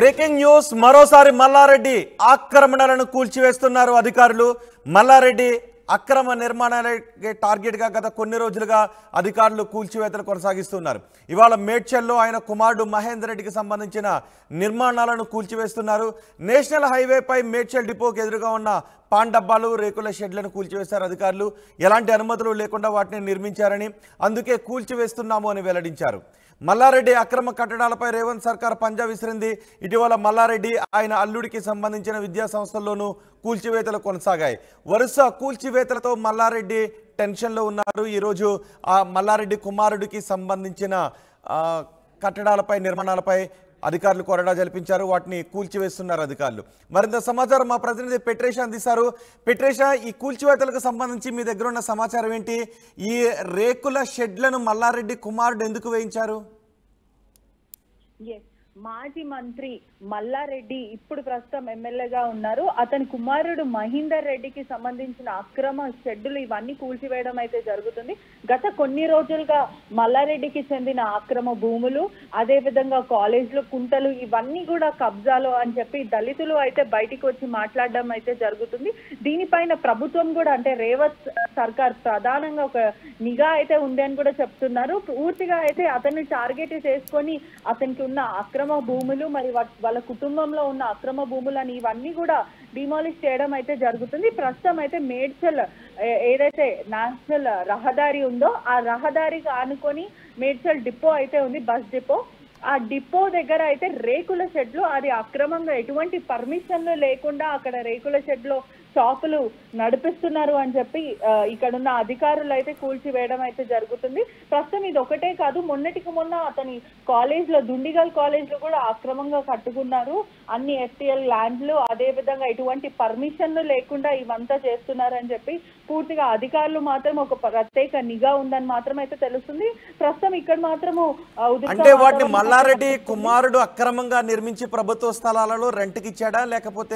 Breaking news మరోసారి మల్లారెడ్డి ఆక్రమణలను కూల్చివేస్తున్నారు అధికారులు. మల్లారెడ్డి అక్రమ నిర్మాణాలకే టార్గెట్ గా గత కొన్ని రోజులుగా అధికారులు కూల్చివేతలు కొనసాగిస్తున్నారు. ఇవాళ మేడ్చల్లో ఆయన కుమారుడు మహేందర్ రెడ్డికి సంబంధించిన నిర్మాణాలను కూల్చివేస్తున్నారు. నేషనల్ హైవేపై మేడ్చల్ డిపోకి ఎదురుగా ఉన్న పాన్ డబ్బాలు రేకుల షెడ్లను కూల్చివేశారు అధికారులు. ఎలాంటి అనుమతులు లేకుండా వాటిని నిర్మించారని అందుకే కూల్చివేస్తున్నాము అని వెల్లడించారు. మల్లారెడ్డి అక్రమ కట్టడాలపై రేవంత్ సర్కార్ పంజా విసిరింది. ఇటీవల మల్లారెడ్డి ఆయన అల్లుడికి సంబంధించిన విద్యా సంస్థల్లోనూ కూల్చివేతలు కొనసాగాయి. వరుస కూల్చివేతలతో మల్లారెడ్డి టెన్షన్లో ఉన్నారు. ఈరోజు ఆ మల్లారెడ్డి కుమారుడికి సంబంధించిన కట్టడాలపై నిర్మాణాలపై అధికారులు కొరడా జల్పించారు. వాటిని కూల్చివేస్తున్నారు అధికారులు. మరింత సమాచారం మా ప్రతినిధి పెట్రేషా అందిస్తారు. పెట్రేషా, ఈ కూల్చివేతలకు సంబంధించి మీ దగ్గర ఉన్న సమాచారం ఏంటి? ఈ రేకుల షెడ్లను మల్లారెడ్డి కుమారుడు ఎందుకు వేయించారు? మాజీ మంత్రి మల్లారెడ్డి ఇప్పుడు ప్రస్తుతం ఎమ్మెల్యేగా ఉన్నారు. అతని కుమారుడు మహేందర్ రెడ్డికి సంబంధించిన అక్రమ షెడ్డులు ఇవన్నీ కూల్చివేయడం అయితే జరుగుతుంది. గత కొన్ని రోజులుగా మల్లారెడ్డికి చెందిన అక్రమ భూములు, అదే విధంగా కాలేజీలు, కుంటలు ఇవన్నీ కూడా కబ్జాలు అని చెప్పి దళితులు అయితే బయటికి వచ్చి మాట్లాడడం అయితే జరుగుతుంది. దీనిపైన ప్రభుత్వం కూడా అంటే రేవంత్ సర్కార్ ప్రధానంగా ఒక నిఘా అయితే ఉంది అని కూడా చెప్తున్నారు. పూర్తిగా అయితే అతన్ని టార్గెట్ చేసుకొని అతనికి ఉన్న అక్రమ భూములు మరి వాళ్ళ కుటుంబంలో ఉన్న అక్రమ భూములని ఇవన్నీ కూడా డిమాలిష్ చేయడం అయితే జరుగుతుంది. ప్రస్తుతం అయితే మేడ్చల్ ఏదైతే నేషనల్ రహదారి ఉందో ఆ రహదారికి ఆనుకొని మేడ్చల్ డిపో అయితే ఉంది, బస్ డిపో. ఆ డిపో దగ్గర అయితే రేకుల షెడ్లు, అది అక్రమంగా ఎటువంటి పర్మిషన్లు లేకుండా అక్కడ రేకుల షెడ్లో షాపులు నడిపిస్తున్నారు అని చెప్పి ఇక్కడున్న అధికారులు అయితే కూల్చివేయడం అయితే జరుగుతుంది. ప్రస్తుతం ఇది ఒకటే కాదు, మొన్నటికి మొన్న అతని కాలేజ్లో దుండిగల్ కాలేజ్లో కూడా అక్రమంగా కట్టుకున్నారు. అన్ని ఎస్టీఎల్ ల్యాండ్లు, అదే విధంగా ఎటువంటి పర్మిషన్లు లేకుండా ఇవంతా చేస్తున్నారు అని చెప్పి పూర్తిగా అధికారులు మాత్రం ఒక ప్రత్యేక నిఘా ఉందని మాత్రం అయితే తెలుస్తుంది. ప్రస్తుతం ఇక్కడ మాత్రము అంటే వాటిని మల్లారెడ్డి కుమారుడు అక్రమంగా నిర్మించి ప్రభుత్వ స్థలాలలో రెంట్కి ఇచ్చాడా లేకపోతే?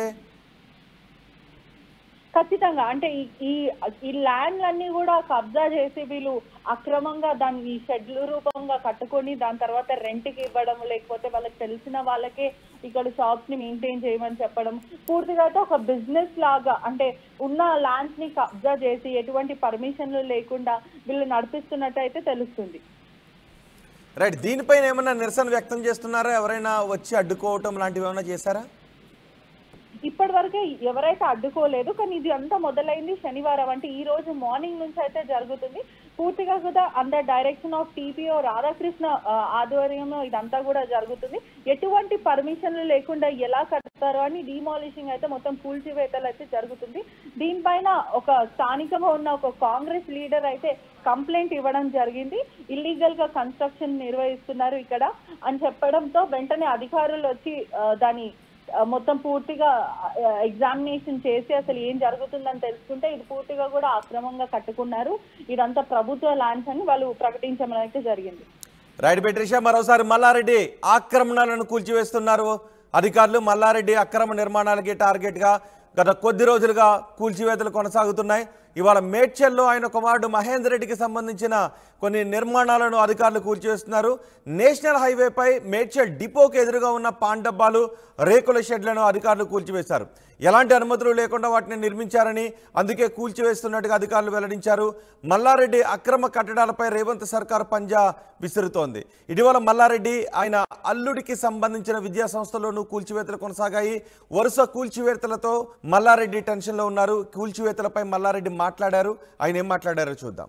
ఖచ్చితంగా అంటే ఈ ల్యాండ్లన్నీ కూడా కబ్జా చేసి వీళ్ళు అక్రమంగా దాన్ని ఈ షెడ్ల రూపంగా కట్టుకొని దాని తర్వాత రెంట్కి ఇవ్వడం, లేకపోతే వాళ్ళకి తెలిసిన వాళ్ళకే ఇక్కడ షాప్స్ ని మెయింటైన్ చేయమని చెప్పడం, పూర్తిగా ఒక బిజినెస్ లాగా అంటే ఉన్న ల్యాండ్స్ ని కబ్జా చేసి ఎటువంటి పర్మిషన్లు లేకుండా వీళ్ళు నడిపిస్తున్నట్టు అయితే తెలుస్తుంది. రైట్, దీనిపైన ఏమైనా నిరసన వ్యక్తం చేస్తున్నారా? ఎవరైనా వచ్చి అడ్డుకోవటం లాంటివి ఏమైనా చేశారా? ఇప్పటి వరకే ఎవరైతే అడ్డుకోలేదు, కానీ ఇది అంతా మొదలైంది శనివారం, అంటే ఈ రోజు మార్నింగ్ నుంచి అయితే జరుగుతుంది. పూర్తిగా కూడా under direction of TPO Radhakrishna ఆధ్వర్యంలో ఇదంతా కూడా జరుగుతుంది. ఎటువంటి పర్మిషన్లు లేకుండా ఎలా కడతారో అని డిమాలిషింగ్ అయితే మొత్తం కూల్చివేతలు అయితే జరుగుతుంది. దీనిపైన ఒక స్థానికంగా ఉన్న ఒక కాంగ్రెస్ లీడర్ అయితే కంప్లైంట్ ఇవ్వడం జరిగింది. ఇల్లీగల్ గా కన్స్ట్రక్షన్ నిర్వహిస్తున్నారు ఇక్కడ అని చెప్పడంతో వెంటనే అధికారులు వచ్చి దాని మొత్తం పూర్తిగా ఎగ్జామినేషన్ చేసి అసలు ఏం జరుగుతుందని తెలుసుకుంటే ఇది పూర్తిగా కూడా అక్రమంగా కట్టుకున్నారు, ఇదంతా ప్రభుత్వ ల్యాండ్స్ అని వాళ్ళు ప్రకటించడం అయితే జరిగింది. రైట్ పెట్రిషా, మరోసారి మల్లారెడ్డి ఆక్రమణలను కూల్చివేస్తున్నారు అధికారులు. మల్లారెడ్డి అక్రమ నిర్మాణాలకి టార్గెట్ గా గత కొద్ది రోజులుగా కూల్చివేతలు కొనసాగుతున్నాయి. ఇవాళ మేడ్చల్లో ఆయన కుమారుడు మహేందర్ రెడ్డికి సంబంధించిన కొన్ని నిర్మాణాలను అధికారులు కూల్చివేస్తున్నారు. నేషనల్ హైవేపై మేడ్చల్ డిపోకి ఎదురుగా ఉన్న పాన్ డబ్బాలు, రేకుల షెడ్లను అధికారులు కూల్చివేశారు. ఎలాంటి అనుమతులు లేకుండా వాటిని నిర్మించారని అందుకే కూల్చివేస్తున్నట్టుగా అధికారులు వెల్లడించారు. మల్లారెడ్డి అక్రమ కట్టడాలపై రేవంత్ సర్కార్ పంజా విసురుతోంది. ఇటీవల మల్లారెడ్డి ఆయన అల్లుడికి సంబంధించిన విద్యా సంస్థల్లోనూ కూల్చివేతలు కొనసాగాయి. వరుస కూల్చివేతలతో మల్లారెడ్డి టెన్షన్లో ఉన్నారు. కూల్చివేతలపై మల్లారెడ్డి మాట్లాడారు. ఆయన ఏం మాట్లాడారో చూద్దాం.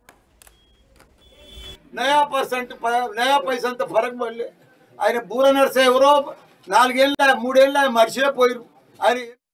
నయా పైసా అంత ఫరక్ పడలే. ఆయన బూర నర్సే ఎవరో 4 ఏళ్ళ 3 ఏళ్ళ మర్చిపోయారు. ఆయన